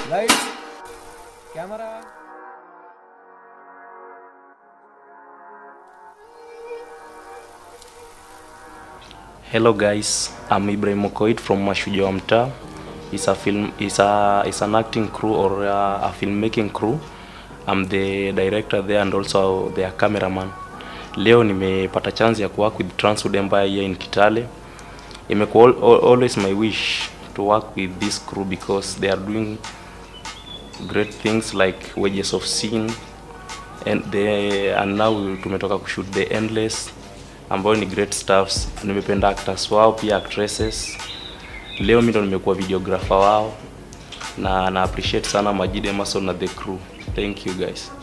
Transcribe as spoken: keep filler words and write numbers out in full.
Light, camera. Hello guys, I'm Ibrahim Okoit from Mashujaa wa Mtaa. It's a film, it's a, it's an acting crew or a, a filmmaking crew. I'm the director there and also the cameraman. Leo nimepata chance ya work with Transwood Empire here in Kitale. Imekuwa always my wish to work with this crew because they are doing great things like Wages of Sin, and they and now tumetoka kushoot The Endless, ambayo ni great stuffs. Nimependa actors wao pia actresses. Leo mimi ndo nimekuwa videographer wao na na appreciate sana Majid Emerson na the crew. Thank you guys.